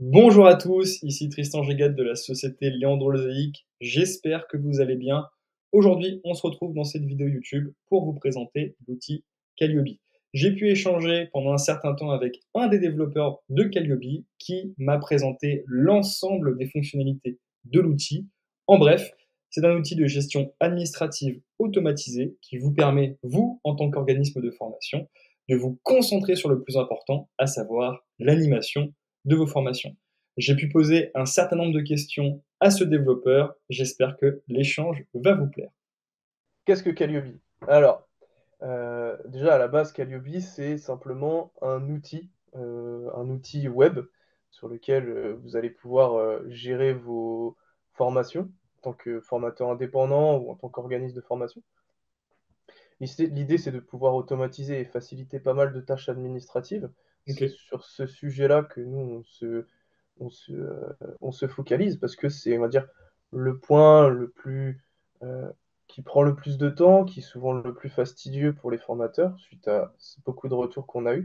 Bonjour à tous, ici Tristan Gégat de la société Léandrologique. J'espère que vous allez bien. Aujourd'hui, on se retrouve dans cette vidéo YouTube pour vous présenter l'outil Calliope. J'ai pu échanger pendant un certain temps avec un des développeurs de Calliope qui m'a présenté l'ensemble des fonctionnalités de l'outil. En bref, c'est un outil de gestion administrative automatisé qui vous permet, vous, en tant qu'organisme de formation, de vous concentrer sur le plus important, à savoir l'animation de vos formations. J'ai pu poser un certain nombre de questions à ce développeur. J'espère que l'échange va vous plaire. Qu'est-ce que Calliope? Alors, déjà à la base, Calliope, c'est simplement un outil web sur lequel vous allez pouvoir gérer vos formations en tant que formateur indépendant ou en tant qu'organisme de formation. L'idée, c'est de pouvoir automatiser et faciliter pas mal de tâches administratives. Ok, C'est sur ce sujet-là que nous, on se, on se focalise parce que c'est, on va dire, le point le plus, qui prend le plus de temps, qui est souvent le plus fastidieux pour les formateurs, suite à beaucoup de retours qu'on a eus.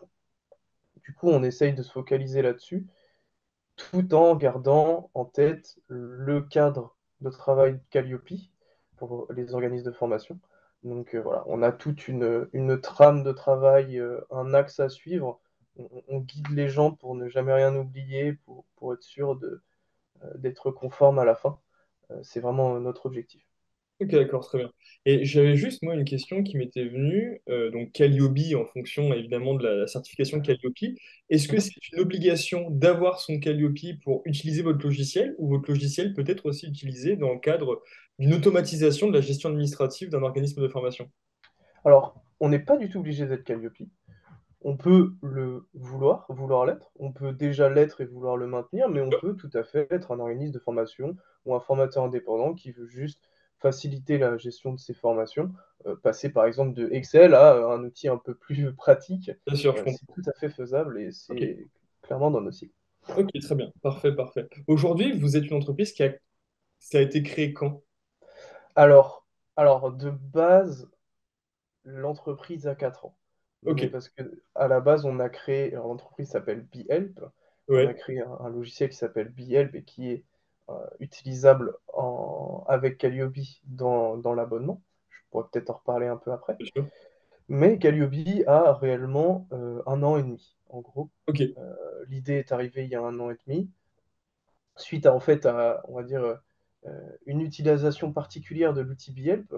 Du coup, on essaye de se focaliser là-dessus, tout en gardant en tête le cadre de travail Calliope pour les organismes de formation. Donc voilà, on a toute une trame de travail, un axe à suivre. On guide les gens pour ne jamais rien oublier, pour être sûr d'être conforme à la fin. C'est vraiment notre objectif. ok, d'accord, très bien. Et j'avais juste moi une question qui m'était venue, donc Calliope en fonction évidemment de la certification Calliope. Est-ce que Mhm. c'est une obligation d'avoir son Calliope pour utiliser votre logiciel ou votre logiciel peut être aussi utilisé dans le cadre d'une automatisation de la gestion administrative d'un organisme de formation? Alors, on n'est pas du tout obligé d'être Calliope. On peut le vouloir l'être, on peut déjà l'être et vouloir le maintenir, mais on peut tout à fait être un organisme de formation ou un formateur indépendant qui veut juste faciliter la gestion de ses formations, passer par exemple de Excel à un outil un peu plus pratique. Bien sûr, je C'est comprends. tout à fait faisable et Ok. c'est clairement dans nos cycles. Ok, très bien. Parfait, parfait. Aujourd'hui, vous êtes une entreprise ça a été créé quand? Alors, alors de base, l'entreprise a 4 ans. Ok, Mais parce que à la base, on a créé, alors l'entreprise s'appelle BeHelp. On a ouais, créé un logiciel qui s'appelle BeHelp et qui est utilisable avec Calliope dans l'abonnement. Je pourrais peut-être en reparler un peu après. bien sûr. Mais Calliope a réellement 1 an et demi, en gros. Ok, L'idée est arrivée il y a 1 an et demi, suite à, en fait, à, on va dire, une utilisation particulière de l'outil BeHelp.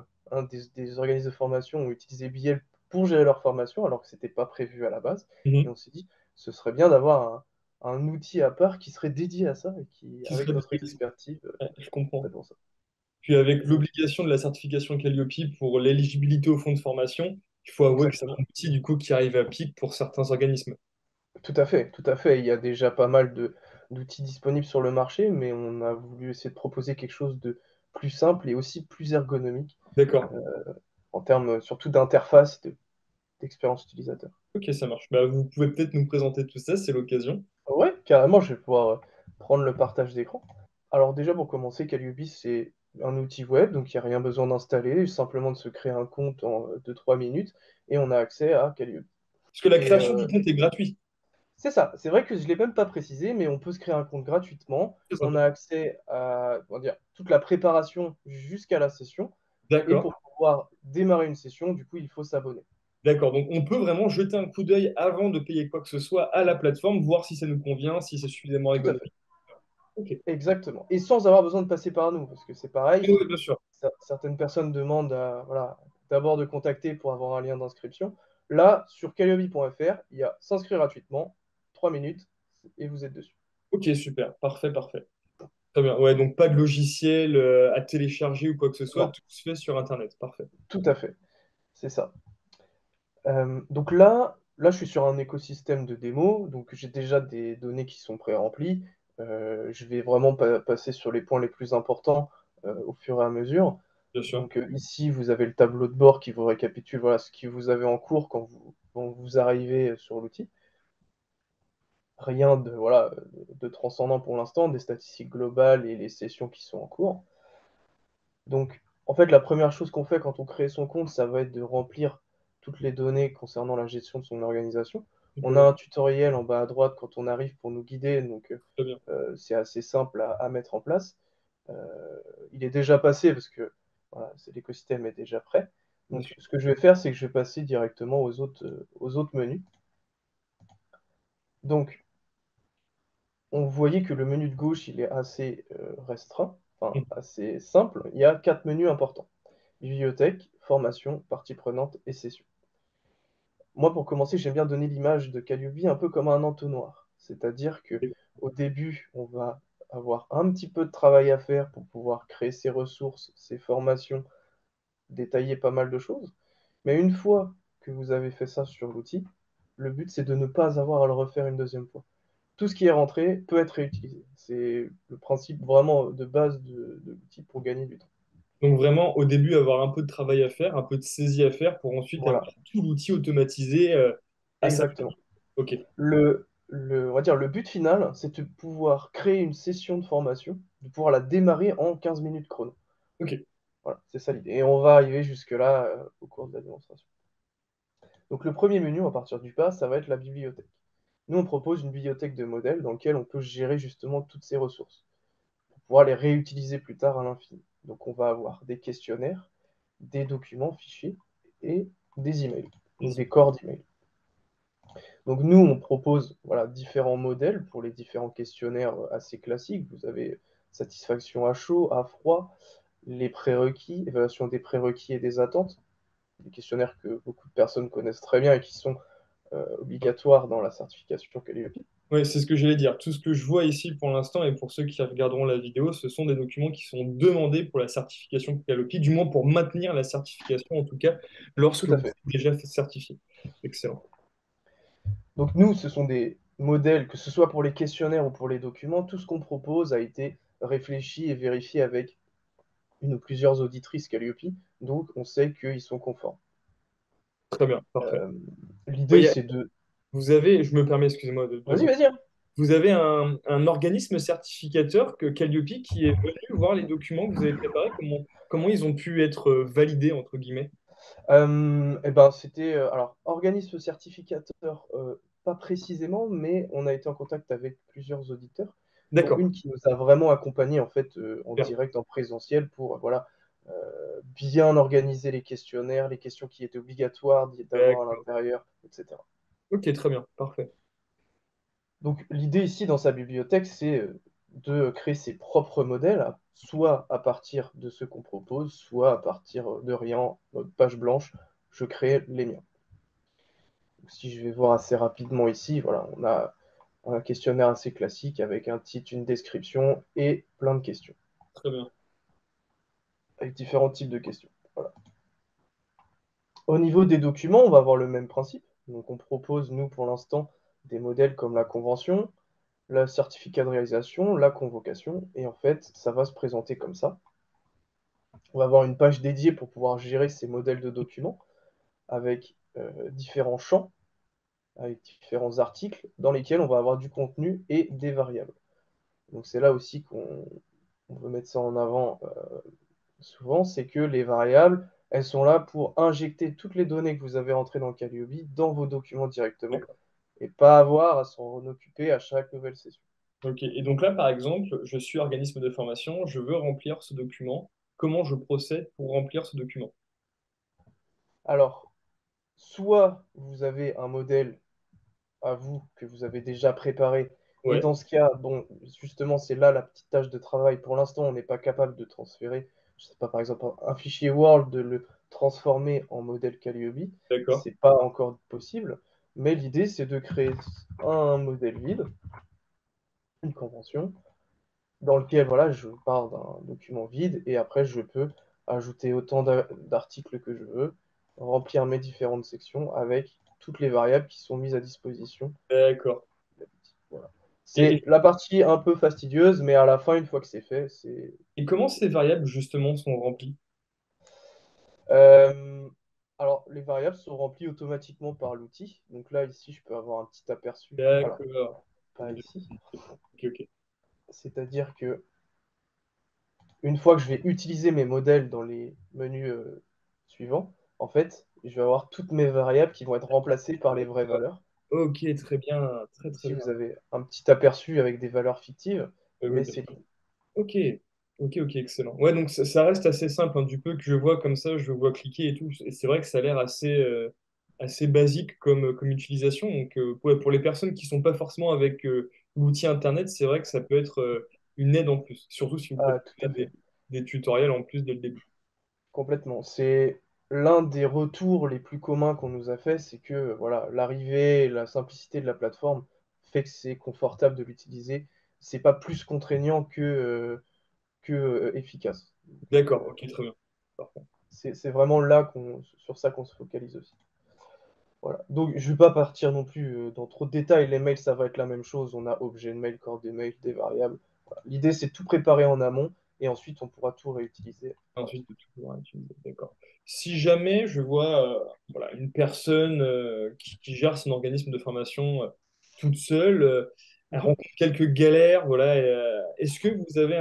Des organismes de formation ont utilisé BeHelp pour gérer leur formation, alors que ce n'était pas prévu à la base. Et mhm. on s'est dit, ce serait bien d'avoir un outil à part qui serait dédié à ça et qui, Qui avec serait notre disponible. expertise, Ouais, je comprends. serait pour ça. Puis avec Donc, l'obligation de la certification Calliope pour l'éligibilité au fonds de formation, il faut avouer que c'est un exactement. outil du coup qui arrive à pic pour certains organismes. Tout à fait, tout à fait. Il y a déjà pas mal d'outils disponibles sur le marché, mais on a voulu essayer de proposer quelque chose de plus simple et aussi plus ergonomique D'accord. en termes surtout d'interface, d'expérience utilisateur. Ok, ça marche. Bah, vous pouvez peut-être nous présenter tout ça, c'est l'occasion. Ouais, carrément, je vais pouvoir prendre le partage d'écran. Alors déjà, pour commencer, Calliope, c'est un outil web, donc il n'y a rien besoin d'installer, simplement de se créer un compte en 2-3 minutes, et on a accès à Calliope. Parce que la Et création du compte est gratuite. c'est ça, c'est vrai que je ne l'ai même pas précisé, mais on peut se créer un compte gratuitement. Très On sympa. a accès à, comment dire, toute la préparation jusqu'à la session, et D'accord. pour pouvoir démarrer une session, du coup, il faut s'abonner. D'accord. Donc on peut vraiment jeter un coup d'œil avant de payer quoi que ce soit à la plateforme, voir si ça nous convient, si c'est suffisamment Tout à fait. ergonomique. Ok. Exactement. Et sans avoir besoin de passer par nous, parce que c'est pareil, Oui, bien sûr. certaines personnes demandent voilà, d'abord de contacter pour avoir un lien d'inscription. Là, sur calliope.fr, il y a s'inscrire gratuitement, 3 minutes, et vous êtes dessus. Ok, super. Parfait, parfait. Très bien. Ouais, donc pas de logiciel à télécharger ou quoi que ce soit, Non, tout se fait sur Internet. Parfait. tout à fait, c'est ça. Donc là, je suis sur un écosystème de démo, donc j'ai déjà des données qui sont pré-remplies. Je vais vraiment passer sur les points les plus importants au fur et à mesure. Bien sûr. Donc ici, vous avez le tableau de bord qui vous récapitule voilà, ce que vous avez en cours quand vous arrivez sur l'outil. Rien de, voilà, de transcendant pour l'instant, des statistiques globales et les sessions qui sont en cours. Donc, en fait, la première chose qu'on fait quand on crée son compte, ça va être de remplir toutes les données concernant la gestion de son organisation. On a un tutoriel en bas à droite quand on arrive pour nous guider, donc Très bien. c'est assez simple à mettre en place. Il est déjà passé parce que voilà, l'écosystème est déjà prêt. Bien Donc sûr. ce que je vais faire, c'est que je vais passer directement aux autres menus. Donc on voyait que le menu de gauche, il est assez restreint, enfin Mhm. assez simple. Il y a 4 menus importants. Bibliothèque, formation, partie prenante et session. Moi, pour commencer, j'aime bien donner l'image de Calliope un peu comme un entonnoir. C'est-à-dire que au début, on va avoir un petit peu de travail à faire pour pouvoir créer ses ressources, ses formations, détailler pas mal de choses. Mais une fois que vous avez fait ça sur l'outil, le but, c'est de ne pas avoir à le refaire une deuxième fois. Tout ce qui est rentré peut être réutilisé. C'est le principe vraiment de base de l'outil pour gagner du temps. Donc vraiment, au début, avoir un peu de travail à faire, un peu de saisie à faire pour ensuite avoir Voilà, tout l'outil automatisé à sa exactement. Ok, On va dire, le but final, c'est de pouvoir créer une session de formation, de pouvoir la démarrer en 15 minutes chrono. ok. Voilà, c'est ça l'idée. Et on va arriver jusque-là au cours de la démonstration. Donc le premier menu, à partir du bas, ça va être la bibliothèque. Nous, on propose une bibliothèque de modèles dans laquelle on peut gérer justement toutes ces ressources pour pouvoir les réutiliser plus tard à l'infini. Donc on va avoir des questionnaires, des documents, fichiers et des emails ou Vas-y. des corps d'emails. Donc nous, on propose voilà, différents modèles pour les différents questionnaires assez classiques. Vous avez satisfaction à chaud, à froid, les prérequis, évaluation des prérequis et des attentes, des questionnaires que beaucoup de personnes connaissent très bien et qui sont obligatoires dans la certification Calliope. Oui, c'est ce que j'allais dire. Tout ce que je vois ici pour l'instant, et pour ceux qui regarderont la vidéo, ce sont des documents qui sont demandés pour la certification Calliope, du moins pour maintenir la certification, en tout cas, lorsque Tout à vous fait. êtes déjà certifié. Excellent. Donc nous, ce sont des modèles, que ce soit pour les questionnaires ou pour les documents, tout ce qu'on propose a été réfléchi et vérifié avec une ou plusieurs auditrices Calliope, donc on sait qu'ils sont conformes. Très bien, parfait. Euh, L'idée, Oui, c'est de... vous avez, je me permets, excusez-moi de Vas-y, vous. vas-y, hein. Vous avez un organisme certificateur que Calliope qui est venu voir les documents que vous avez préparés, comment ils ont pu être validés, entre guillemets. Eh ben, c'était alors organisme certificateur, pas précisément, mais on a été en contact avec plusieurs auditeurs, dont D'accord. une qui nous a vraiment accompagnés en fait en Super. direct, en présentiel, pour voilà bien organiser les questionnaires, les questions qui étaient obligatoires d'avoir à D'accord. l'intérieur, etc. Ok, très bien, parfait. Donc l'idée ici dans sa bibliothèque, c'est de créer ses propres modèles, soit à partir de ce qu'on propose, soit à partir de rien, en mode page blanche, je crée les miens. Donc, si je vais voir assez rapidement ici, voilà, on a un questionnaire assez classique avec un titre, une description et plein de questions, Très bien. avec différents types de questions. Voilà. Au niveau des documents, on va avoir le même principe. Donc on propose, nous, pour l'instant, des modèles comme la convention, le certificat de réalisation, la convocation, et en fait, ça va se présenter comme ça. On va avoir une page dédiée pour pouvoir gérer ces modèles de documents avec différents champs, avec différents articles dans lesquels on va avoir du contenu et des variables. Donc c'est là aussi qu'on veut mettre ça en avant souvent, c'est que les variables, elles sont là pour injecter toutes les données que vous avez rentrées dans Calliope dans vos documents directement D'accord. et pas avoir à s'en occuper à chaque nouvelle session. Ok. Et donc là, par exemple, je suis organisme de formation, je veux remplir ce document. Comment je procède pour remplir ce document? Alors, soit vous avez un modèle à vous que vous avez déjà préparé, et Ouais, dans ce cas, bon, justement, c'est là la petite tâche de travail. Pour l'instant, on n'est pas capable de transférer, je sais pas, par exemple, un fichier Word, de le transformer en modèle Calliope. d'accord. C'est pas encore possible, mais l'idée, c'est de créer un modèle vide, une convention, dans lequel voilà, je pars d'un document vide et après je peux ajouter autant d'articles que je veux, remplir mes différentes sections avec toutes les variables qui sont mises à disposition. D'accord. Voilà. Et, C'est et- la partie un peu fastidieuse, mais à la fin, une fois que c'est fait, c'est... et comment ces variables, justement, sont remplies? Euh, alors, les variables sont remplies automatiquement par l'outil. Donc là, ici, je peux avoir un petit aperçu. Alors, D'accord. pas ici. Ok, ok. C'est-à-dire que une fois que je vais utiliser mes modèles dans les menus suivants, en fait, je vais avoir toutes mes variables qui vont être remplacées par les vraies valeurs. Ok, très bien, très très Ici, bien. vous avez un petit aperçu avec des valeurs fictives, Oui, mais bien c'est sûr. l'idée. Ok, ok, excellent. Ouais, donc ça reste assez simple, hein. Du peu que je vois comme ça, je vois cliquer et tout. Et c'est vrai que ça a l'air assez basique comme utilisation. Donc, ouais, pour les personnes qui sont pas forcément avec l'outil Internet, c'est vrai que ça peut être une aide en plus. Surtout si vous Ah, tout proposez à fait. des tutoriels en plus dès le début. Complètement. C'est l'un des retours les plus communs qu'on nous a fait, c'est que voilà, l'arrivée et la simplicité de la plateforme fait que c'est confortable de l'utiliser. C'est pas plus contraignant que efficace. Donc, D'accord, ok, très bien. Parfait. c'est vraiment là sur ça qu'on se focalise aussi. Voilà. Donc, je ne vais pas partir non plus dans trop de détails. Les mails, ça va être la même chose. On a objet de mail, corps des mails, des variables. Voilà. L'idée, c'est de tout préparer en amont et ensuite, on pourra tout réutiliser. Ensuite, de tout pouvoir utiliser. D'accord. Si jamais je vois voilà, une personne qui gère son organisme de formation toute seule, elle Mhm. rencontre quelques galères, voilà, est-ce que vous avez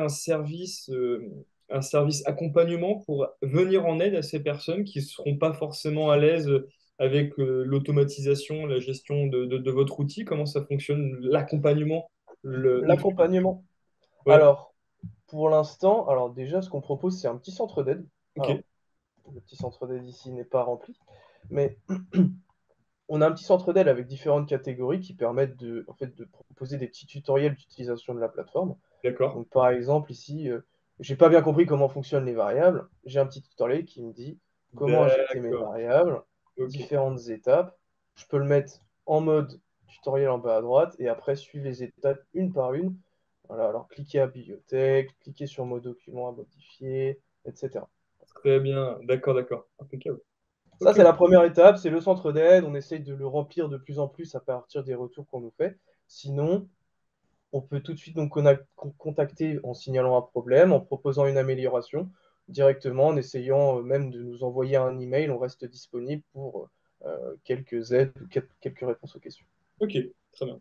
un service accompagnement pour venir en aide à ces personnes qui ne seront pas forcément à l'aise avec l'automatisation, la gestion de votre outil? Comment ça fonctionne, l'accompagnement, le... L'accompagnement. Ouais, Alors, pour l'instant, alors déjà, ce qu'on propose, c'est un petit centre d'aide. ok, Alors, le petit centre d'aide ici n'est pas rempli, mais on a un petit centre d'aide avec différentes catégories qui permettent en fait, de proposer des petits tutoriels d'utilisation de la plateforme. d'accord. Donc, par exemple, ici, j'ai pas bien compris comment fonctionnent les variables. J'ai un petit tutoriel qui me dit comment injecter mes D'accord, variables, ok. différentes étapes. Je peux le mettre en mode tutoriel en bas à droite et après suivre les étapes une par une. Voilà, alors cliquez à bibliothèque, cliquez sur mot document à modifier, etc. Très bien, d'accord, impeccable. Ça, Ok, c'est la première étape, c'est le centre d'aide. On essaye de le remplir de plus en plus à partir des retours qu'on nous fait. Sinon, on peut tout de suite donc contacter en signalant un problème, en proposant une amélioration, directement en essayant même de nous envoyer un email. On reste disponible pour quelques aides ou quelques réponses aux questions. ok, très bien,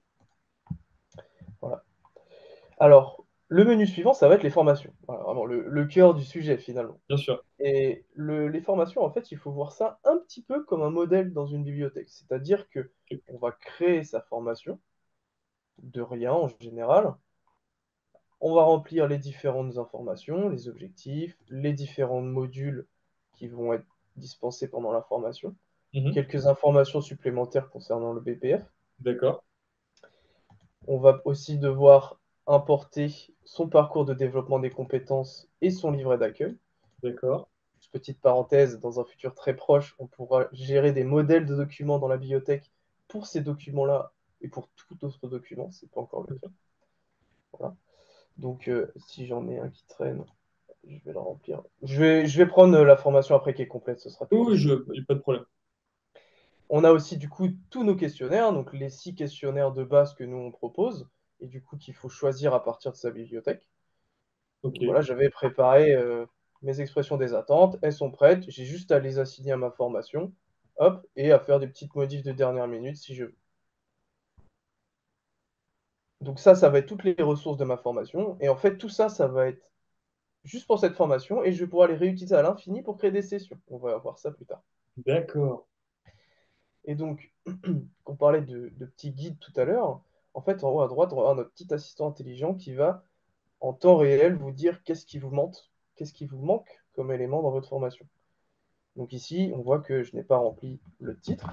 Voilà. Alors, le menu suivant, ça va être les formations. Voilà, vraiment le cœur du sujet finalement. bien sûr. Et les formations, en fait, il faut voir ça un petit peu comme un modèle dans une bibliothèque. C'est-à-dire que Ok. on va créer sa formation de rien en général. On va remplir les différentes informations, les objectifs, les différents modules qui vont être dispensés pendant la formation, Mhm. quelques informations supplémentaires concernant le BPF. D'accord, On va aussi devoir importer son parcours de développement des compétences et son livret d'accueil. d'accord, Petite parenthèse, dans un futur très proche, on pourra gérer des modèles de documents dans la bibliothèque pour ces documents-là et pour tout autre document, c'est pas encore le cas. Voilà. Donc, si j'en ai un qui traîne, je vais le remplir. Je vais prendre la formation après qui est complète, ce sera plus oui, facile. il n'y a pas de problème. On a aussi du coup tous nos questionnaires, donc les 6 questionnaires de base que nous on propose, et du coup qu'il faut choisir à partir de sa bibliothèque. Ok, Donc voilà, j'avais préparé mes expressions des attentes, elles sont prêtes, j'ai juste à les assigner à ma formation, hop, et à faire des petites modifs de dernière minute si je veux. Donc ça va être toutes les ressources de ma formation, et en fait tout ça, ça va être juste pour cette formation, et je vais pouvoir les réutiliser à l'infini pour créer des sessions. On va voir ça plus tard. d'accord, Et donc, on parlait de petits guides tout à l'heure, en fait en haut à droite, on va avoir notre petit assistant intelligent qui va en temps réel vous dire qu'est-ce qui vous manque comme élément dans votre formation. Donc ici, on voit que je n'ai pas rempli le titre,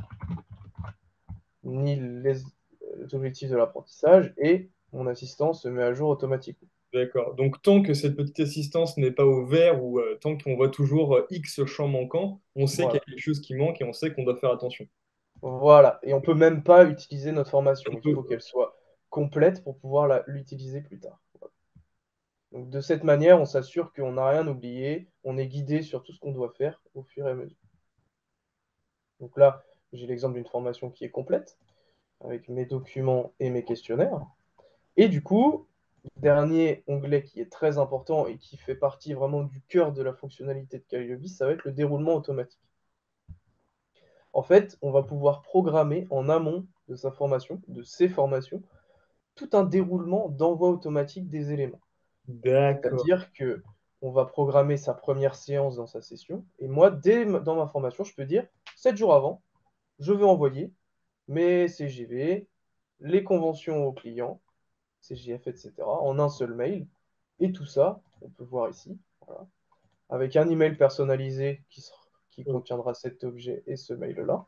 ni les objectifs de l'apprentissage, et mon assistant se met à jour automatiquement. d'accord. Donc, tant que cette petite assistance n'est pas au vert ou tant qu'on voit toujours X champs manquants, on sait qu'il y Voilà. a quelque chose qui manque et on sait qu'on doit faire attention. Voilà. Et on peut même pas utiliser notre formation. On Il peut, faut qu'elle soit complète pour pouvoir l'utiliser plus tard. Voilà. Donc de cette manière, on s'assure qu'on n'a rien oublié, on est guidé sur tout ce qu'on doit faire au fur et à mesure. Donc là, j'ai l'exemple d'une formation qui est complète, avec mes documents et mes questionnaires. Et du coup, dernier onglet qui est très important et qui fait partie vraiment du cœur de la fonctionnalité de Calliope, ça va être le déroulement automatique. En fait, on va pouvoir programmer en amont de sa formation, de ses formations, tout un déroulement d'envoi automatique des éléments. d'accord, C'est-à-dire que on va programmer sa première séance dans sa session, et moi, dans ma formation, je peux dire, 7 jours avant, je veux envoyer mes CGV, les conventions aux clients, CGF, etc., en un seul mail. Et tout ça, on peut voir ici, voilà, avec un email personnalisé qui Oh. contiendra cet objet et ce mail-là.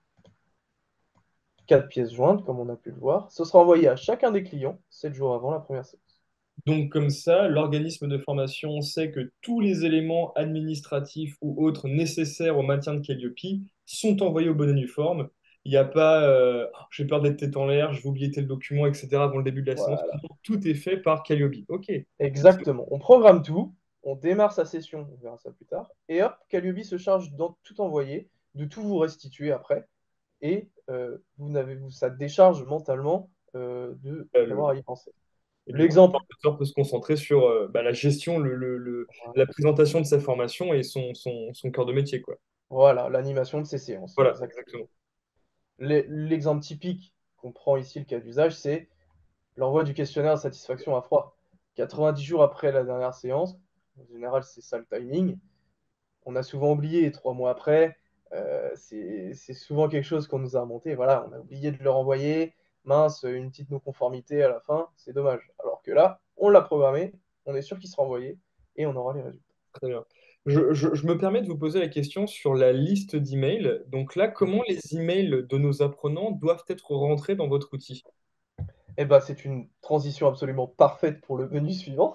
4 pièces jointes, comme on a pu le voir. Ce sera envoyé à chacun des clients 7 jours avant la première séance. Donc comme ça, l'organisme de formation sait que tous les éléments administratifs ou autres nécessaires au maintien de Calliope sont envoyés au bon uniforme. Il n'y a pas oh, j'ai peur d'être tête en l'air, je vais oublier tel document, etc. avant le début de la séance. Voilà. Tout est fait par Calliope. Ok. Exactement. On programme tout, on démarre sa session, on verra ça plus tard, et hop, Calliope se charge de tout envoyer, de tout vous restituer après, et ça décharge mentalement Le, d'avoir à y penser. et du coup, le L'exemple, formateur peut se concentrer sur la gestion, la présentation de sa formation et son cœur de métier, quoi. voilà, l'animation de ces séances, Voilà, exactement. exactement. L'exemple typique qu'on prend ici, le cas d'usage, c'est l'envoi du questionnaire de satisfaction à froid. 90 jours après la dernière séance, en général c'est ça le timing, on a souvent oublié 3 mois après, c'est souvent quelque chose qu'on nous a remonté, voilà, on a oublié de le renvoyer, mince, une petite non-conformité à la fin, c'est dommage. Alors que là, on l'a programmé, on est sûr qu'il sera envoyé et on aura les résultats. Très bien. Je me permets de vous poser la question sur la liste d'emails. Donc là, comment les emails de nos apprenants doivent être rentrés dans votre outil? Et bah, c'est une transition absolument parfaite pour le menu suivant.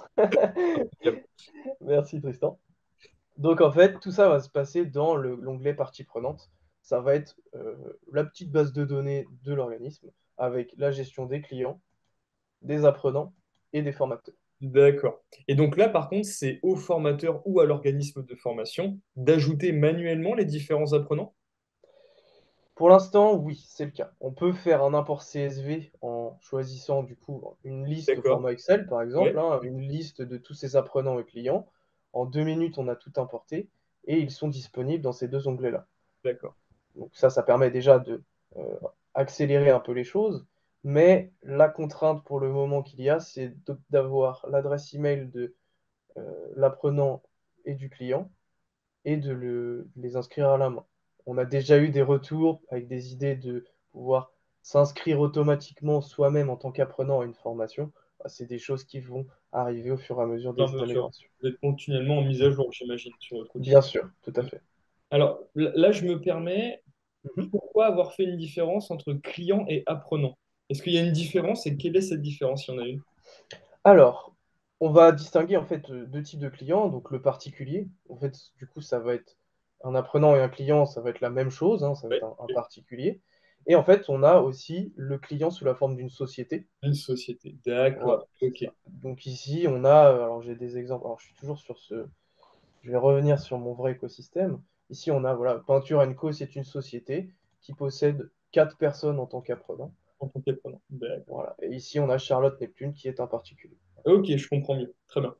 Merci Tristan. Donc en fait, tout ça va se passer dans l'onglet partie prenante. Ça va être la petite base de données de l'organisme avec la gestion des clients, des apprenants et des formateurs. D'accord. Et donc là, par contre, c'est au formateur ou à l'organisme de formation d'ajouter manuellement les différents apprenants? Pour l'instant, oui, c'est le cas. On peut faire un import CSV en choisissant du coup une liste au D'accord. format Excel, par exemple, Ouais. hein, une liste de tous ces apprenants et clients. En 2 minutes, on a tout importé et ils sont disponibles dans ces deux onglets-là. D'accord. Donc ça permet déjà de accélérer un peu les choses, mais la contrainte pour le moment qu'il y a, c'est d'avoir l'adresse email de l'apprenant et du client et de les inscrire à la main. On a déjà eu des retours avec des idées de pouvoir s'inscrire automatiquement soi-même en tant qu'apprenant à une formation. Bah, c'est des choses qui vont arriver au fur et à mesure Bien des sûr. améliorations. Vous êtes continuellement en mise à jour, j'imagine, sur votre outil. Bien sûr, tout à fait. Alors là, je me permets, Mhm. pourquoi avoir fait une différence entre client et apprenant? Est-ce qu'il y a une différence et quelle est cette différence, s'il y en a une? Alors, on va distinguer en fait deux types de clients. Donc le particulier, en fait, du coup, ça va être un apprenant et un client, ça va être la même chose, hein, ça va Ouais. être un particulier. Et en fait, on a aussi le client sous la forme d'une société. Une société. Voilà, D'accord. c'est Ok. ça. Donc ici, on a, alors j'ai des exemples. Alors je suis toujours sur je vais revenir sur mon vrai écosystème. Ici, on a, voilà, Peinture Co, c'est une société qui possède 4 personnes en tant qu'apprenant. En tant qu'apprenant. D'accord. Voilà. Et ici, on a Charlotte Neptune qui est un particulier. Ok, je comprends mieux. Très bien.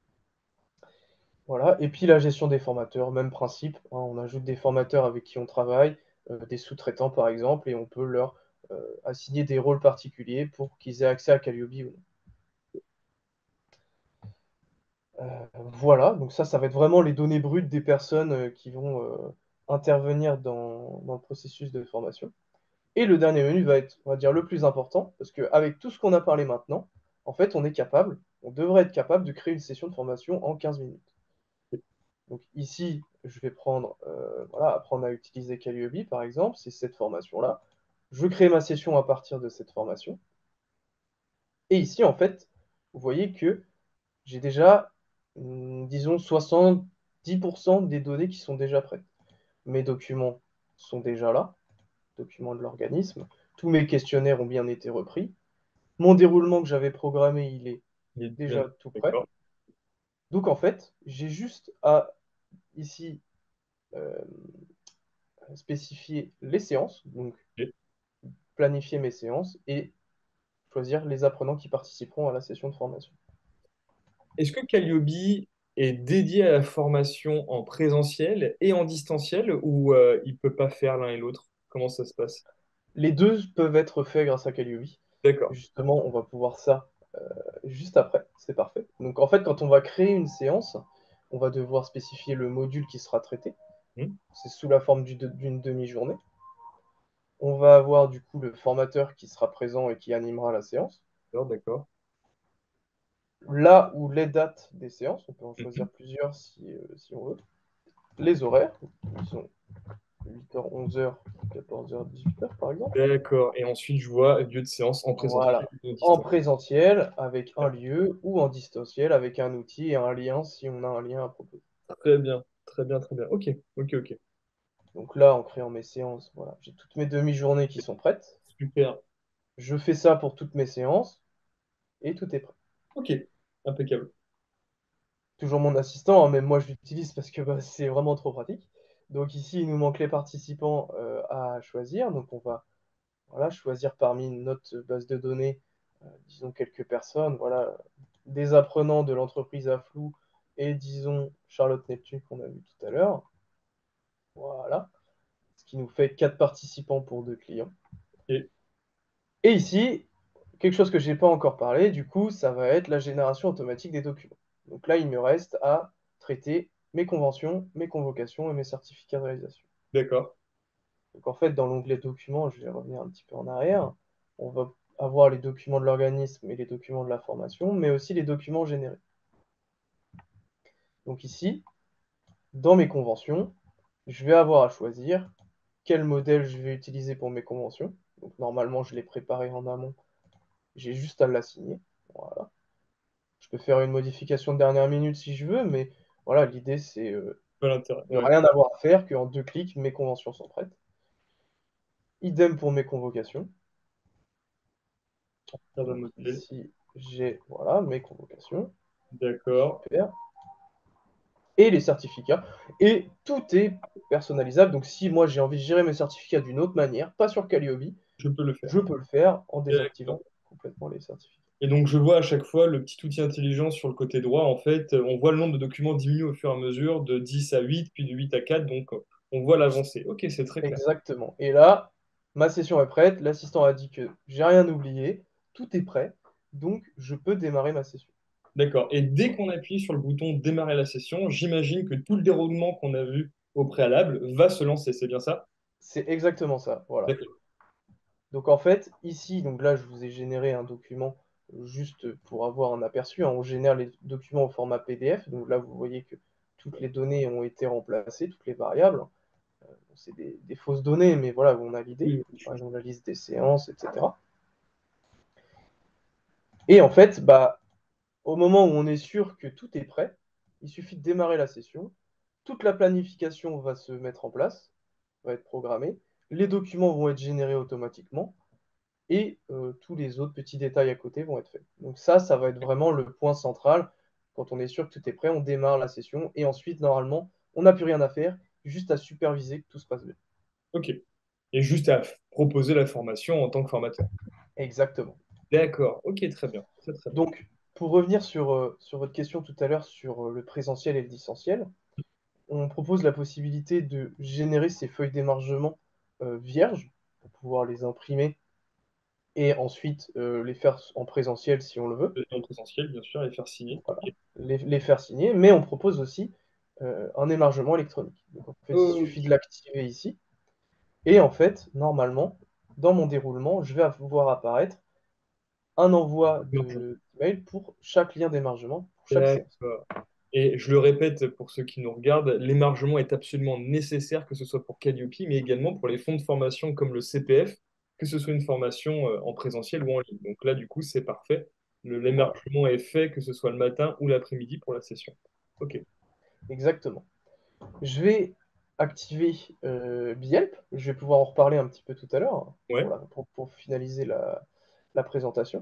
Voilà. Et puis la gestion des formateurs, même principe, hein, on ajoute des formateurs avec qui on travaille, des sous-traitants par exemple, et on peut leur assigner des rôles particuliers pour qu'ils aient accès à Calliope ou non. Voilà, donc ça va être vraiment les données brutes des personnes qui vont intervenir dans le processus de formation. Et le dernier menu va être, on va dire, le plus important, parce qu'avec tout ce qu'on a parlé maintenant, en fait, on devrait être capable de créer une session de formation en 15 minutes. Donc ici, je vais prendre, voilà, apprendre à utiliser Calliope, par exemple, c'est cette formation-là. Je crée ma session à partir de cette formation. Et ici, en fait, vous voyez que j'ai déjà, disons, 70% des données qui sont déjà prêtes. Mes documents sont déjà là, documents de l'organisme. Tous mes questionnaires ont bien été repris. Mon déroulement que j'avais programmé, il est Il est bien. déjà tout prêt. D'accord. Donc en fait, j'ai juste à ici euh, spécifier les séances, donc Ok. planifier mes séances et choisir les apprenants qui participeront à la session de formation. Est-ce que Calliope est dédié à la formation en présentiel et en distanciel ou il peut pas faire l'un et l'autre? Comment ça se passe? Les deux peuvent être faits grâce à Calliope. D'accord. Justement, on va pouvoir ça juste après, c'est parfait. Donc en fait, quand on va créer une séance, on va devoir spécifier le module qui sera traité. Hmm. C'est sous la forme d'une demi-journée. On va avoir du coup le formateur qui sera présent et qui animera la séance. D'accord. Là où les dates des séances, on peut en Mhm. choisir plusieurs si on veut. Les horaires, ils sont 8h, 11h, 14h, 18h par exemple. D'accord. Et ensuite, je vois lieu de séance en présentiel Voilà. ou à En distance. présentiel avec un lieu ou en distanciel avec un outil et un lien si on a un lien à proposer. Très bien, très bien, très bien. Ok, ok, ok. Donc là, en créant mes séances, voilà, j'ai toutes mes demi-journées qui sont prêtes. Super. Je fais ça pour toutes mes séances et tout est prêt. Ok, impeccable. Toujours mon assistant, hein, même moi je l'utilise parce que bah, c'est vraiment trop pratique. Donc ici, il nous manque les participants à choisir. Donc on va voilà, choisir parmi notre base de données, disons quelques personnes, voilà, des apprenants de l'entreprise à flou et disons Charlotte Neptune qu'on a vu tout à l'heure. Voilà, ce qui nous fait 4 participants pour 2 clients. Et Et ici, quelque chose que je n'ai pas encore parlé, du coup, ça va être la génération automatique des documents. Donc là, il me reste à traiter mes conventions, mes convocations et mes certificats de réalisation. d'accord. Donc en fait, dans l'onglet documents, je vais revenir un petit peu en arrière. On va avoir les documents de l'organisme et les documents de la formation, mais aussi les documents générés. Donc ici, dans mes conventions, je vais avoir à choisir quel modèle je vais utiliser pour mes conventions. Donc normalement, je l'ai préparé en amont. J'ai juste à l'assigner. Voilà. Je peux faire une modification de dernière minute si je veux, mais voilà, l'idée c'est Pas l'intérêt. de Ouais, rien avoir à faire, qu'en 2 clics, mes conventions sont prêtes. Idem pour mes convocations. faire un Donc modèle. ici, j'ai voilà, mes convocations. D'accord. Super. Et les certificats. Et tout est personnalisable. Donc si moi j'ai envie de gérer mes certificats d'une autre manière, pas sur Calliope, Je peux le faire. je peux le faire en D'accord. désactivant complètement les certificats. Et donc, je vois à chaque fois le petit outil intelligent sur le côté droit. En fait, on voit le nombre de documents diminuer au fur et à mesure, de 10 à 8, puis de 8 à 4. Donc, on voit l'avancée. Ok, c'est très clair. Exactement. Et là, ma session est prête. L'assistant a dit que j'ai rien oublié. Tout est prêt. Donc, je peux démarrer ma session. D'accord. Et dès Voilà. qu'on appuie sur le bouton démarrer la session, j'imagine que tout le déroulement qu'on a vu au préalable va se lancer. C'est bien ça? C'est exactement ça. Voilà. D'accord. Donc, en fait, ici, donc là, je vous ai généré un document juste pour avoir un aperçu, hein. On génère les documents au format PDF. Donc là, vous voyez que toutes les données ont été remplacées, toutes les variables. C'est des fausses données, mais voilà, on a l'idée. Oui, Par exemple, la liste des séances, etc. Et en fait, bah, au moment où on est sûr que tout est prêt, il suffit de démarrer la session. Toute la planification va se mettre en place, va être programmée. Les documents vont être générés automatiquement et tous les autres petits détails à côté vont être faits. Donc ça va être vraiment le point central. Quand on est sûr que tout est prêt, on démarre la session et ensuite, normalement, on n'a plus rien à faire, juste à superviser que tout se passe bien. ok. Et juste à proposer la formation en tant que formateur. Exactement. D'accord. Ok, très bien. Très, très bien. Donc, pour revenir sur votre question tout à l'heure sur le présentiel et le distanciel, on propose la possibilité de générer ces feuilles d'émargement vierges pour pouvoir les imprimer et ensuite les faire en présentiel si on le veut, En présentiel, bien sûr, et faire signer. voilà, Ok. les faire signer, mais on propose aussi un émargement électronique. Donc en fait, il suffit de Ok. l'activer ici, et en fait, normalement, dans mon déroulement, je vais voir apparaître un envoi de mail pour chaque lien d'émargement, pour chaque séance. D'accord. Et je le répète pour ceux qui nous regardent, l'émargement est absolument nécessaire, que ce soit pour Calliope, mais également pour les fonds de formation comme le CPF, que ce soit une formation en présentiel ou en ligne. Donc là, du coup, c'est parfait. Voilà, L'émargement est fait, que ce soit le matin ou l'après-midi pour la session. Ok. exactement. Je vais activer Bielp. Je vais pouvoir en reparler un petit peu tout à l'heure hein, Ouais. pour finaliser la présentation.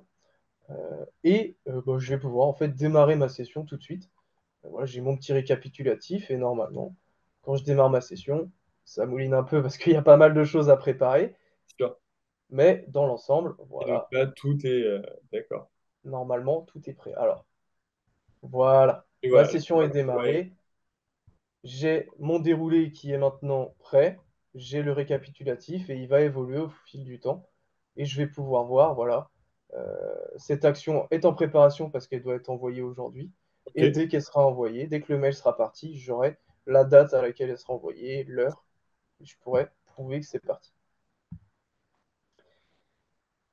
Et bah, je vais pouvoir en fait démarrer ma session tout de suite. Voilà, j'ai mon petit récapitulatif et normalement, quand je démarre ma session, ça mouline un peu parce qu'il y a pas mal de choses à préparer, Super. mais dans l'ensemble, Et donc voilà, là, tout est d'accord. normalement, tout est prêt. Alors, voilà, Et ma voilà. session est Ouais. démarrée. J'ai mon déroulé qui est maintenant prêt, j'ai le récapitulatif et il va évoluer au fil du temps. Et je vais pouvoir voir, voilà, cette action est en préparation parce qu'elle doit être envoyée aujourd'hui. Et Ok. dès qu'elle sera envoyée, dès que le mail sera parti, j'aurai la date à laquelle elle sera envoyée, l'heure. Je pourrai prouver que c'est parti.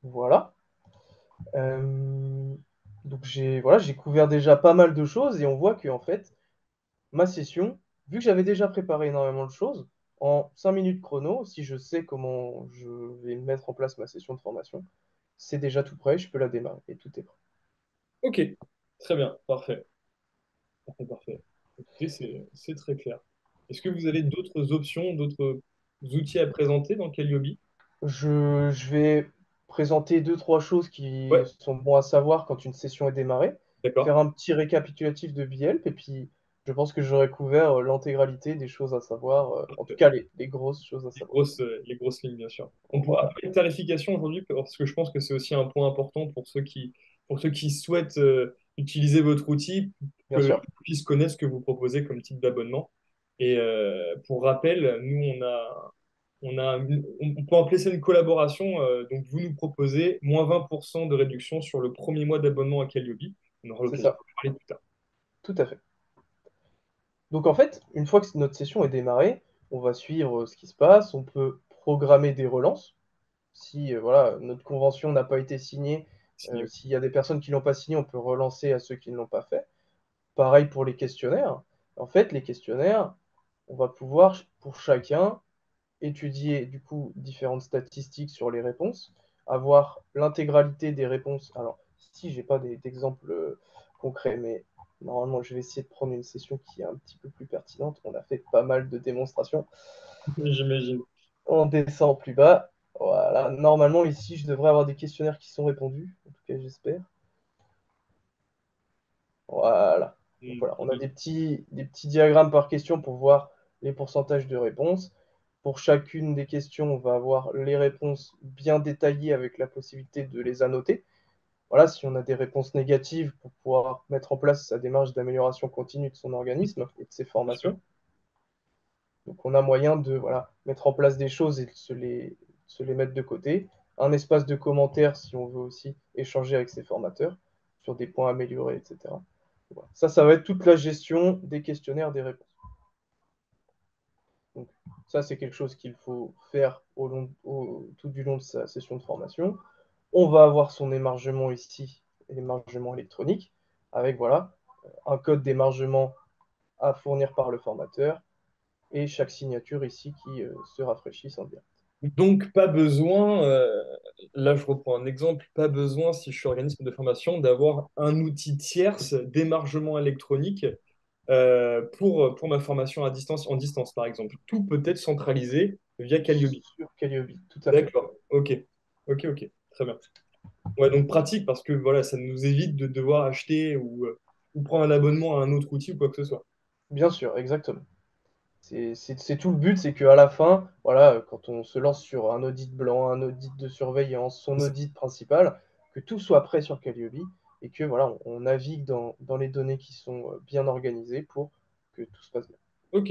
Voilà. Euh, donc j'ai couvert déjà pas mal de choses et on voit que en fait, ma session, vu que j'avais déjà préparé énormément de choses, en 5 minutes chrono, si je sais comment je vais mettre en place ma session de formation, c'est déjà tout prêt, je peux la démarrer et tout est prêt. Ok, très bien, parfait. Parfait, parfait. Écoutez, c'est très clair. Est-ce que vous avez d'autres options, d'autres outils à présenter dans Calliope? Je vais présenter deux, trois choses qui Ouais, sont bons à savoir quand une session est démarrée, d'accord. faire un petit récapitulatif de BHELP, et puis je pense que j'aurai couvert l'intégralité des choses à savoir, en tout cas les grosses choses à savoir. Les grosses lignes, bien sûr. On pourra Voilà, parler de tarification aujourd'hui parce que je pense que c'est aussi un point important pour ceux qui souhaitent utiliser votre outil, bien que sûr, qu'ils puissent connaître ce que vous proposez comme type d'abonnement. Et pour rappel, nous, on peut appeler ça une collaboration. Donc, vous nous proposez moins 20% de réduction sur le premier mois d'abonnement à Calliope. On aura c'est l'occasion ça, de parler plus tard. tout à fait. Donc en fait, une fois que notre session est démarrée, on va suivre ce qui se passe, on peut programmer des relances. Si voilà, notre convention n'a pas été signée, Signé. s'il y a des personnes qui ne l'ont pas signée, on peut relancer à ceux qui ne l'ont pas fait. Pareil pour les questionnaires. En fait, les questionnaires, on va pouvoir, pour chacun, étudier du coup différentes statistiques sur les réponses, avoir l'intégralité des réponses. Alors, ici, j'ai pas d'exemple concret, mais normalement, je vais essayer de prendre une session qui est un petit peu plus pertinente. On a fait pas mal de démonstrations. J'imagine. On descend plus bas. Voilà. Normalement, ici, je devrais avoir des questionnaires qui sont répondus. En tout cas, j'espère. Voilà. Donc voilà, on a des petits diagrammes par question pour voir les pourcentages de réponses. Pour chacune des questions, on va avoir les réponses bien détaillées avec la possibilité de les annoter. Voilà, si on a des réponses négatives, pour pouvoir mettre en place sa démarche d'amélioration continue de son organisme et de ses Bien sûr. formations. Donc on a moyen de voilà, mettre en place des choses et de se les mettre de côté. Un espace de commentaires si on veut aussi échanger avec ses formateurs sur des points améliorés, etc. Voilà. Ça va être toute la gestion des questionnaires, des réponses. Donc, ça, c'est quelque chose qu'il faut faire tout du long de sa session de formation. On va avoir son émargement ici, l'émargement électronique, avec voilà, un code d'émargement à fournir par le formateur et chaque signature ici qui se rafraîchit en direct. Donc, pas besoin, là je reprends un exemple, pas besoin, si je suis organisme de formation, d'avoir un outil tierce d'émargement électronique pour ma formation à distance, en distance par exemple. Tout peut être centralisé via Calliope. Sur Calliope, tout à fait. D'accord, ok, ok, ok, très bien. Ouais, donc pratique parce que voilà, ça nous évite de devoir acheter ou prendre un abonnement à un autre outil ou quoi que ce soit. Bien sûr, exactement. C'est tout le but, c'est qu'à la fin, voilà, quand on se lance sur un audit blanc, un audit de surveillance, son C'est ça. audit principal, que tout soit prêt sur Calliope et que voilà, on navigue dans les données qui sont bien organisées pour que tout se passe bien. Ok,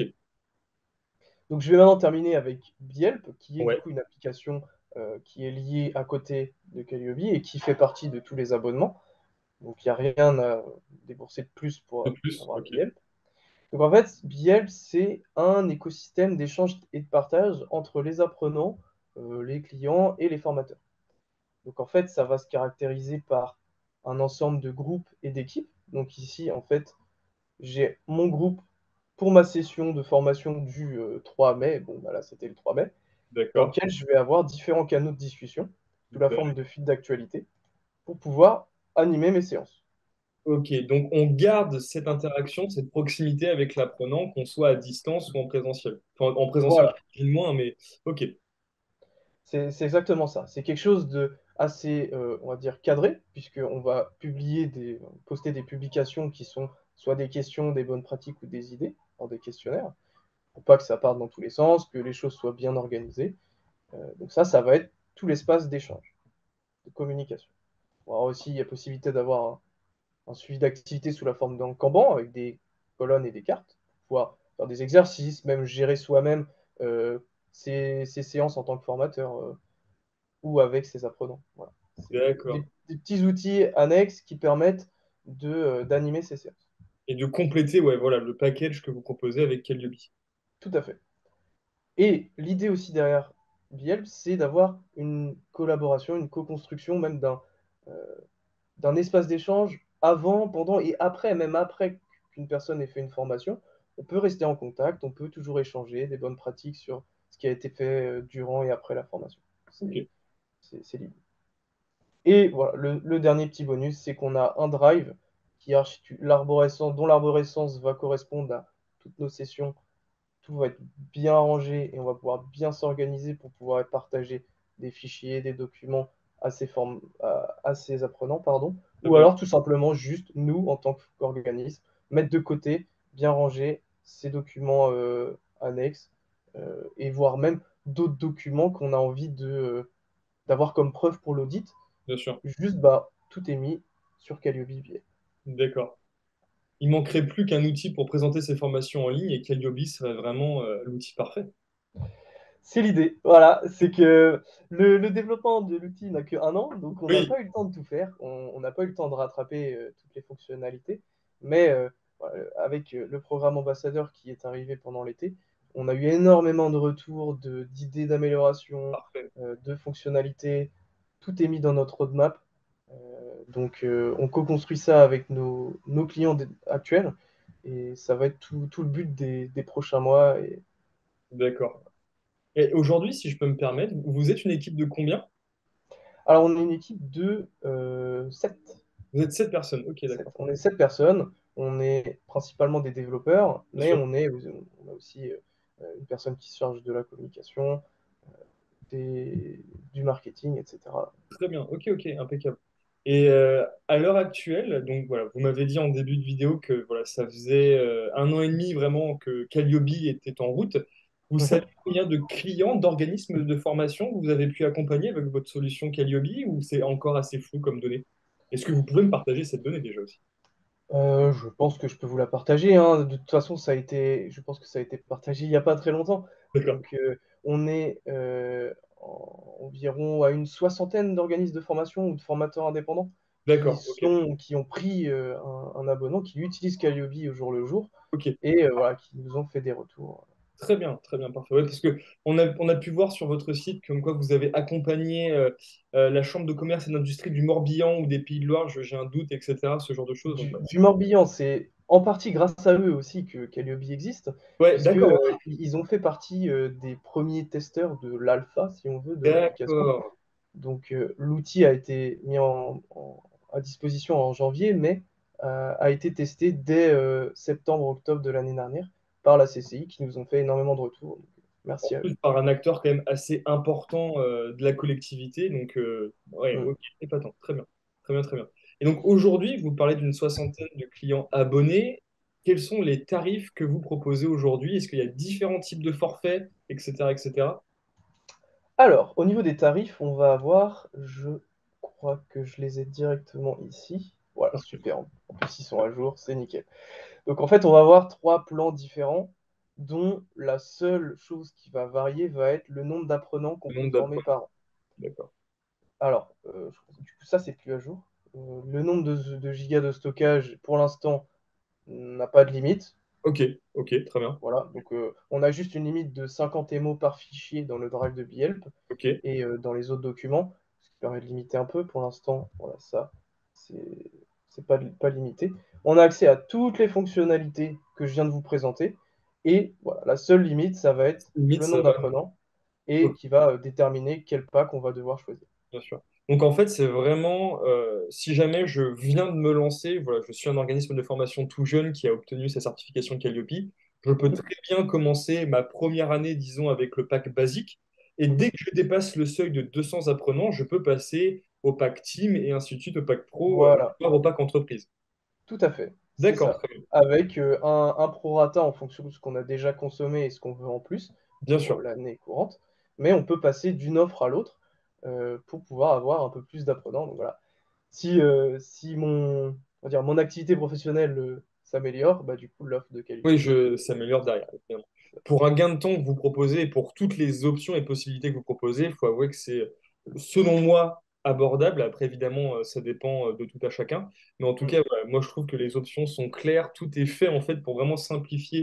Donc je vais maintenant terminer avec Bielp, qui est du ouais, coup une application qui est liée à côté de Calliope et qui fait partie de tous les abonnements. Donc il n'y a rien à débourser de plus pour de plus, avoir ok. Bielp. Donc en fait, Biel, c'est un écosystème d'échange et de partage entre les apprenants, les clients et les formateurs. Donc en fait, ça va se caractériser par un ensemble de groupes et d'équipes. Donc ici, en fait, j'ai mon groupe pour ma session de formation du 3 mai, bon bah là c'était le 3 mai, dans D'accord. lequel je vais avoir différents canaux de discussion sous la forme de fil d'actualité pour pouvoir animer mes séances. Ok, donc on garde cette interaction, cette proximité avec l'apprenant, qu'on soit à distance ou en présentiel. Enfin, en présentiel, Voilà, j'imagine moins, mais ok, c'est exactement ça. C'est quelque chose de assez, on va dire, cadré, puisqu'on va poster des publications qui sont soit des questions, des bonnes pratiques ou des idées dans des questionnaires, pour pas que ça parte dans tous les sens, que les choses soient bien organisées. Donc ça va être tout l'espace d'échange, de communication. On aura aussi la possibilité d'avoir un suivi d'activité sous la forme d'un Kanban avec des colonnes et des cartes, pour pouvoir faire des exercices, même gérer soi-même euh, ses séances en tant que formateur. Ou avec ses apprenants. Voilà. C'est d'accord. des petits outils annexes qui permettent d'animer ces séances. Et de compléter, ouais, voilà, le package que vous proposez avec Calliope. Tout à fait. Et l'idée aussi derrière Bielb, c'est d'avoir une collaboration, une co-construction même euh, d'un espace d'échange avant, pendant et après, même après qu'une personne ait fait une formation. On peut rester en contact, on peut toujours échanger des bonnes pratiques sur ce qui a été fait durant et après la formation. Ok, C'est libre. Et voilà, le dernier petit bonus, c'est qu'on a un drive qui architecte l'arborescence, dont l'arborescence va correspondre à toutes nos sessions. Tout va être bien rangé et on va pouvoir bien s'organiser pour pouvoir partager des fichiers, des documents à ces apprenants, pardon. très Ou bien. alors tout simplement juste nous, en tant qu'organisme, mettre de côté, bien ranger ces documents annexes et voire même d'autres documents qu'on a envie d'avoir comme preuve pour l'audit. Bien sûr, Juste, bah, tout est mis sur Calliope BA. d'accord. Il manquerait plus qu'un outil pour présenter ces formations en ligne et Calliope serait vraiment l'outil parfait. C'est l'idée, voilà, c'est que le développement de l'outil n'a que 1 an, donc on n'a Oui, pas eu le temps de tout faire, on n'a pas eu le temps de rattraper toutes les fonctionnalités, mais voilà, avec le programme ambassadeur qui est arrivé pendant l'été, on a eu énormément de retours, d'idées d'amélioration, parfait. de fonctionnalités, tout est mis dans notre roadmap, donc on co-construit ça avec nos clients actuels, et ça va être tout le but des prochains mois. D'accord. Et aujourd'hui, si je peux me permettre, vous êtes une équipe de combien? Alors, on est une équipe de 7. Vous êtes 7 personnes. Ok, d'accord. On est 7 personnes. On est principalement des développeurs, Bien mais sûr. on a aussi une personne qui se charge de la communication, du marketing, etc. Très bien. Ok, ok, impeccable. Et à l'heure actuelle, donc voilà, vous m'avez dit en début de vidéo que voilà, ça faisait 1 an et demi vraiment que Calliope était en route. Vous savez Mhm. combien de clients, d'organismes de formation que vous avez pu accompagner avec votre solution Calliope ou c'est encore assez flou comme donnée? Est-ce que vous pouvez me partager cette donnée déjà aussi? Je pense que je peux vous la partager, hein. De toute façon, je pense que ça a été partagé il n'y a pas très longtemps. D'accord. Donc, on est environ à une soixantaine d'organismes de formation ou de formateurs indépendants D'accord, ok. qui ont pris un abonnement, qui utilisent Calliope au jour le jour Ok. et voilà, qui nous ont fait des retours. Très bien, parfait. Ouais, parce que on a pu voir sur votre site comme quoi vous avez accompagné la Chambre de commerce et d'industrie du Morbihan ou des Pays de Loire, j'ai un doute, etc., ce genre de choses. Donc, Du Morbihan, c'est en partie grâce à eux aussi que Calliope existe, ouais, puisque d'accord, ils ont fait partie des premiers testeurs de l'alpha, si on veut, de l'application. d'accord. Donc l'outil a été mis à disposition en janvier, mais a été testé dès septembre-octobre de l'année dernière par la CCI, qui nous ont fait énormément de retours. Donc, En merci à eux. plus, par un acteur quand même assez important de la collectivité. Donc, ouais, Mm. ok, épatant. Très bien. Très bien, très bien. Et donc, aujourd'hui, vous parlez d'une soixantaine de clients abonnés. Quels sont les tarifs que vous proposez aujourd'hui? Est-ce qu'il y a différents types de forfaits, etc., etc.? Alors, au niveau des tarifs, on va avoir, je crois que je les ai directement ici. Voilà, Parfait. super. En plus, ils sont à jour, c'est nickel. Donc, en fait, on va avoir 3 plans différents, dont la seule chose qui va varier va être le nombre d'apprenants qu'on Le peut nombre former d'apprenants. par an. D'accord. Alors, du coup, ça, c'est plus à jour. Le nombre de gigas de stockage, pour l'instant, n'a pas de limite. Ok, ok, très bien. Voilà, donc on a juste une limite de 50 MO par fichier dans le drive de Bielp Ok, et dans les autres documents, ce qui permet de limiter un peu. Pour l'instant, voilà, ça, c'est pas limité. On a accès à toutes les fonctionnalités que je viens de vous présenter. Et voilà, la seule limite, ça va être limite, le ça nombre va. d'apprenants et Ok, qui va déterminer quel pack on va devoir choisir. bien sûr. Donc en fait, c'est vraiment, si jamais je viens de me lancer, voilà, je suis un organisme de formation tout jeune qui a obtenu sa certification Calliope, je peux Mhm, très bien commencer ma première année, disons, avec le pack basique. Et dès mhm. que je dépasse le seuil de 200 apprenants, je peux passer au pack team et ainsi de suite au pack pro, Voilà. voire au pack entreprise. Tout à fait, c'est D'accord, ça. très bien. Avec un prorata en fonction de ce qu'on a déjà consommé et ce qu'on veut en plus Bien pour sûr. l'année courante. Mais on peut passer d'une offre à l'autre pour pouvoir avoir un peu plus d'apprenants. Donc voilà. Si on va dire, mon activité professionnelle s'améliore, bah, du coup, l'offre de Oui, qualité. je s'améliore derrière, évidemment. Pour un gain de temps que vous proposez et pour toutes les options et possibilités que vous proposez, il faut avouer que c'est, selon moi, abordable. Après, évidemment, ça dépend de tout à chacun. Mais en tout Mm. cas, voilà, moi, je trouve que les options sont claires. Tout est fait, en fait, pour vraiment simplifier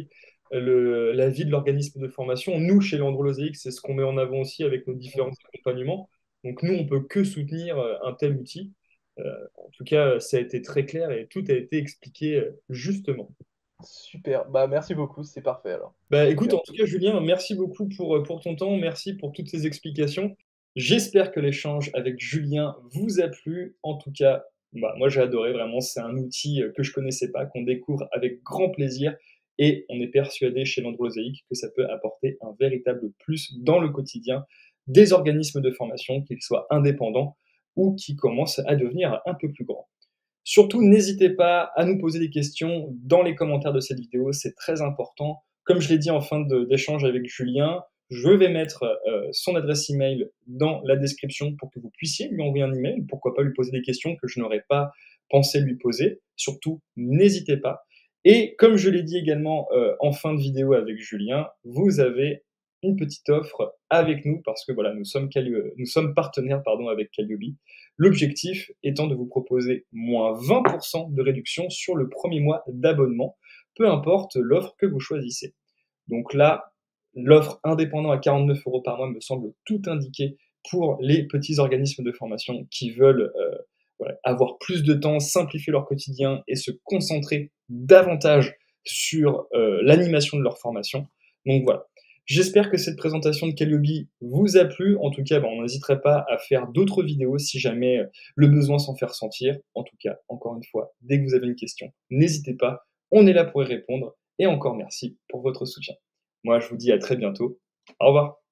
la vie de l'organisme de formation. Nous, chez l'Androloséique, c'est ce qu'on met en avant aussi avec nos différents accompagnements. Donc nous, on peut que soutenir un tel outil. En tout cas, ça a été très clair et tout a été expliqué justement. Super. Bah, merci beaucoup, c'est parfait alors. Bah, écoute, Super. en tout cas, Julien, merci beaucoup pour ton temps, merci pour toutes ces explications. J'espère que l'échange avec Julien vous a plu. En tout cas, bah, moi j'ai adoré, vraiment, c'est un outil que je connaissais pas, qu'on découvre avec grand plaisir et on est persuadé chez l'Androloséique que ça peut apporter un véritable plus dans le quotidien des organismes de formation, qu'ils soient indépendants ou qui commencent à devenir un peu plus grands. Surtout, n'hésitez pas à nous poser des questions dans les commentaires de cette vidéo, c'est très important. Comme je l'ai dit en fin d'échange avec Julien, je vais mettre son adresse email dans la description pour que vous puissiez lui envoyer un email, pourquoi pas lui poser des questions que je n'aurais pas pensé lui poser. Surtout, n'hésitez pas. Et comme je l'ai dit également en fin de vidéo avec Julien, vous avez une petite offre avec nous parce que voilà, nous sommes partenaires avec Calliope. L'objectif étant de vous proposer moins 20% de réduction sur le premier mois d'abonnement, peu importe l'offre que vous choisissez. Donc là, l'offre indépendant à 49 € par mois me semble tout indiqué pour les petits organismes de formation qui veulent voilà, avoir plus de temps, simplifier leur quotidien et se concentrer davantage sur l'animation de leur formation. Donc voilà. J'espère que cette présentation de Calliope vous a plu. En tout cas, on n'hésiterait pas à faire d'autres vidéos si jamais le besoin s'en fait ressentir. En tout cas, encore une fois, dès que vous avez une question, n'hésitez pas. On est là pour y répondre. Et encore merci pour votre soutien. Moi, je vous dis à très bientôt. Au revoir.